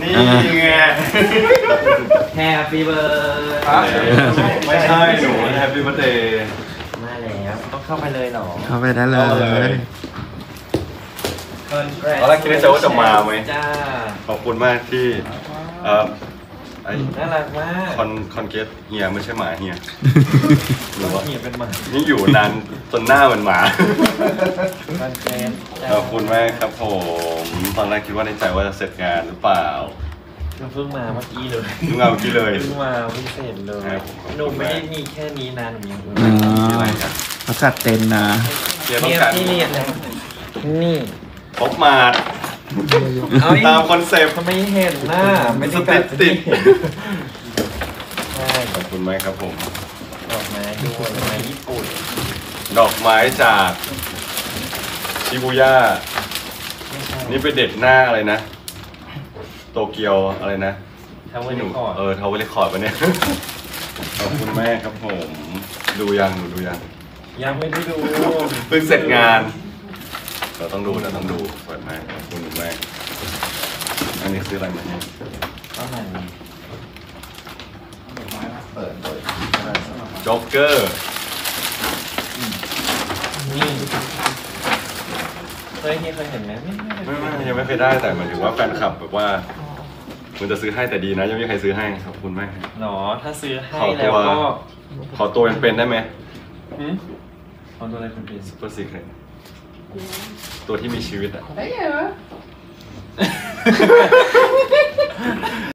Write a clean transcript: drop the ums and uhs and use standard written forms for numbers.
นี่ไง Happy birthday ไม่ใช่หนู Happy Birthday มาแล้วต้องเข้าไปเลยเหรอเข้าไปได้เลยตอนแรกคิดในใจว่าจะมาไหมจ้าขอบคุณมากที่ไอ้น่ารักมากคอนเกตเฮียไม่ใช่หมาเฮียหรือว่าเหียเป็นหมานี่อยู่นานจนหน้าเหมือนหมาคอนเทนต์ขอบคุณมากครับผมตอนแรกคิดว่าในใจว่าจะเสร็จงานหรือเปล่าเพิ่งมาเมื่อกี้เลยเพิ่งเอาเมื่อกี้เลยเพิ่งมาเพิ่งเสร็จเลยครับผมหนูไม่ได้มีแค่นี้นะหนูยังอ๋ออะไรครับเขาจัดเต็มนะเฮียต้องการที่เรียนนะนี่พบมาดเอาอีกตามคอนเซปต์ทำไมเห็นหน้าไม่ได้กัดติดใช่ขอบคุณมากครับผมดอกไม้ด้วยดอกไม้ญี่ปุ่นดอกไม้จากชิบูย่าไม่ใช่นี่ไปเด็ดหน้าอะไรนะ โตเกียวอะไรนะทำไว้ที่หในนูก่อนทาวเวลคอร์ดปะเนี่ย ขอบคุณแม่ครับผม ดูยังหนูดูยังยังไม่ได้ดูเพิ่งเสร็จงาน เราต้องดูเปิดมากขอบคุณแม่อันนี้คืออะไรมาเนี่ยก็ไหนจ็อกเกอร์นี่เคยเห็นไหมไม่ยังไม่เคยได้แต่หมายถึงว่าแฟนคลับแบบว่ามันจะซื้อให้แต่ดีนะยังไม่มีใครซื้อให้ขอบคุณมากหนอถ้าซื้อให้ขอตัแล้ววก็ขอตัวเป็นๆได้ไหมเอาตัวอะไรคุณพีซุปเปอร์ซีเครตตัวที่มีชีวิตอะ